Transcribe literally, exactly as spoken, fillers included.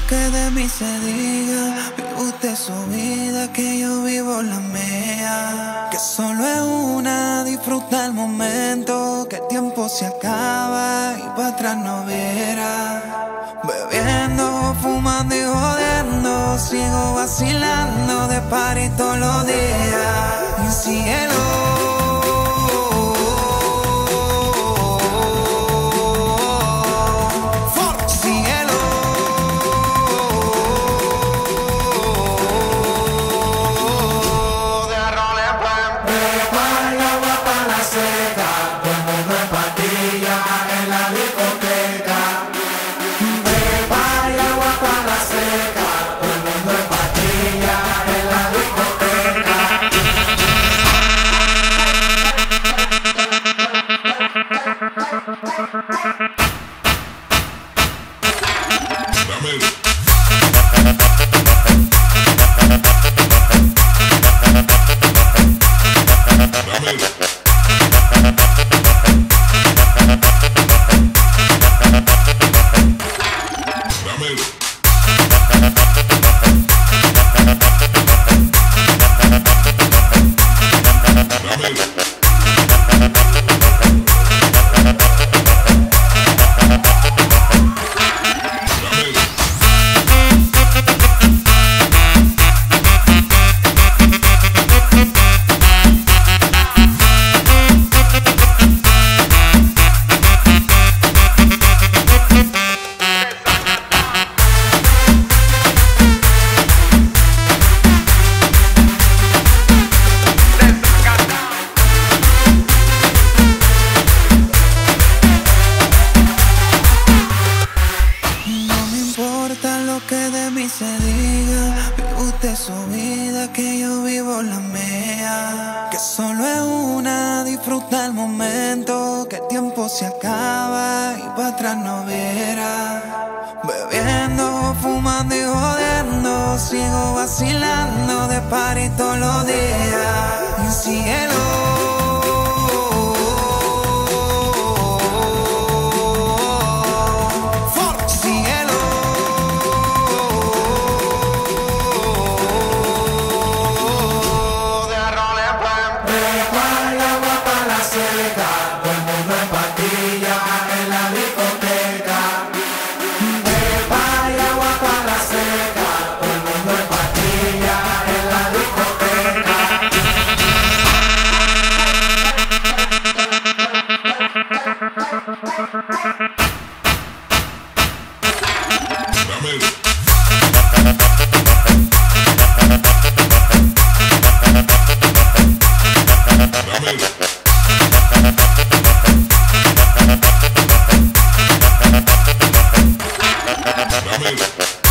que de mí se diga, vive usted su vida, que yo vivo la mía. Que solo es una, disfruta el momento, que el tiempo se acaba y para atrás no viera. Bebiendo, fumando y jodiendo, sigo vacilando de party todos los días. Mi cielo. Que de mí se diga, vive usted su vida, que yo vivo la mía. Que solo es una, disfruta el momento, que el tiempo se acaba y para atrás no viera. Bebiendo, fumando y jodiendo, sigo vacilando de party todos los días. Mi cielo. Dame.